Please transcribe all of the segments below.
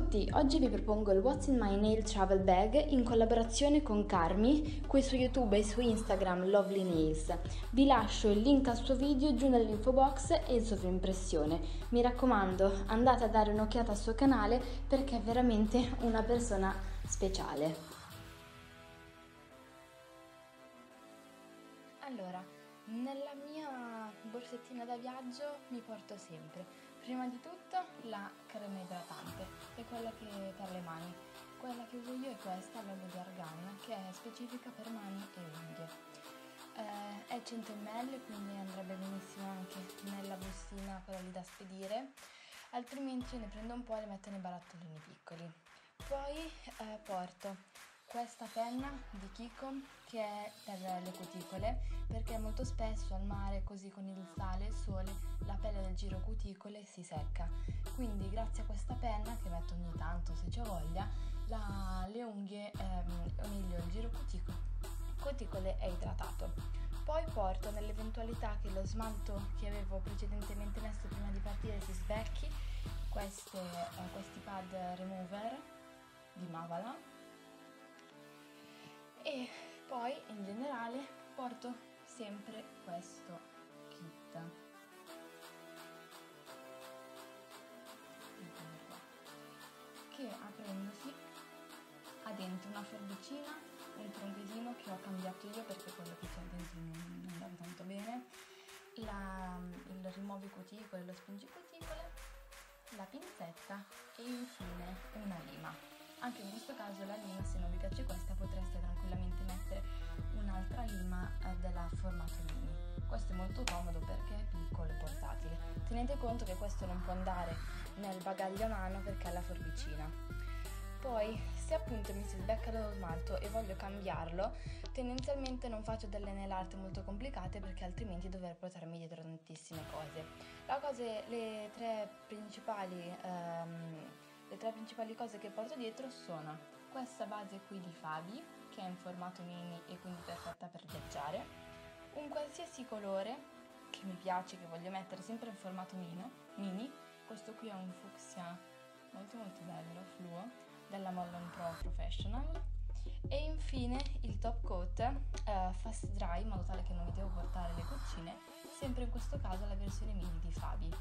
tutti, oggi vi propongo il What's in My Nail Travel Bag in collaborazione con Carmi, qui su YouTube e su Instagram Lovely Nails. Vi lascio il link al suo video giù nell'info box e il sovraimpressione. Mi raccomando, andate a dare un'occhiata al suo canale perché è veramente una persona speciale. Allora, nella mia borsettina da viaggio mi porto sempre, prima di tutto, la crema idratante, è quella che per le mani. Quella che uso io è questa, l'olio di argan, che è specifica per mani e unghie. È 100 ml, quindi andrebbe benissimo anche nella bustina, quella lì da spedire, altrimenti io ne prendo un po' e le metto nei barattolini piccoli. Poi porto questa penna di Kiko che è per le cuticole, perché molto spesso al mare, così con il sale e il sole, la pelle del giro cuticole si secca. Quindi grazie a questa penna, che metto ogni tanto se c'ho voglia, le unghie, o meglio il giro cuticole è idratato. Poi porto, nell'eventualità che lo smalto che avevo precedentemente messo prima di partire si sbecchi, questi pad remover di Mavala. E poi in generale porto sempre questo kit che aprendosi ha dentro una forbicina, un tronchetino che ho cambiato io perché quello che c'è dentro non andava tanto bene, il rimuovi cuticole, lo spingi cuticole, la pinzetta e infine una lima. Anche in questo caso la lima, se non vi piace questa, potreste tranquillamente mettere un'altra lima della formato mini. Questo è molto comodo perché è piccolo e portatile. Tenete conto che questo non può andare nel bagaglio a mano perché ha la forbicina. Poi, se appunto mi si sbecca lo smalto e voglio cambiarlo, tendenzialmente non faccio delle nail art molto complicate perché altrimenti dovrei portarmi dietro tantissime cose. Le tre principali cose che porto dietro sono questa base qui di Fabi, che è in formato mini e quindi perfetta per viaggiare, un qualsiasi colore che mi piace, che voglio mettere sempre in formato mini, questo qui è un fucsia molto bello, fluo, della Mollon Pro Professional, e infine il top coat fast dry, in modo tale che non mi devo portare le goccine, sempre in questo caso la versione mini di Fabi.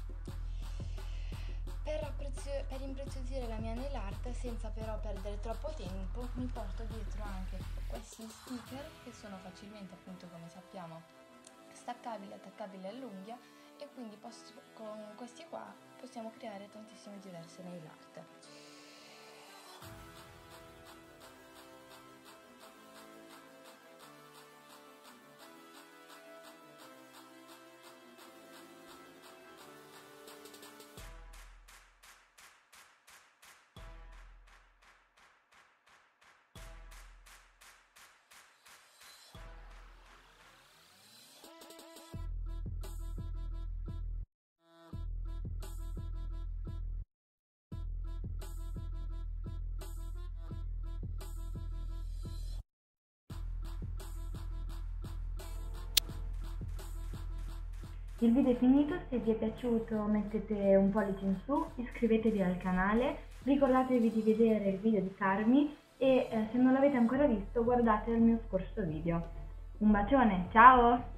Per impreziosire la mia nail art, senza però perdere troppo tempo, mi porto dietro anche questi sticker che sono facilmente, appunto come sappiamo, staccabili e attaccabili all'unghia, e quindi con questi qua possiamo creare tantissime diverse nail art. Il video è finito, se vi è piaciuto mettete un pollice in su, iscrivetevi al canale, ricordatevi di vedere il video di Carmi e se non l'avete ancora visto guardate il mio scorso video. Un bacione, ciao!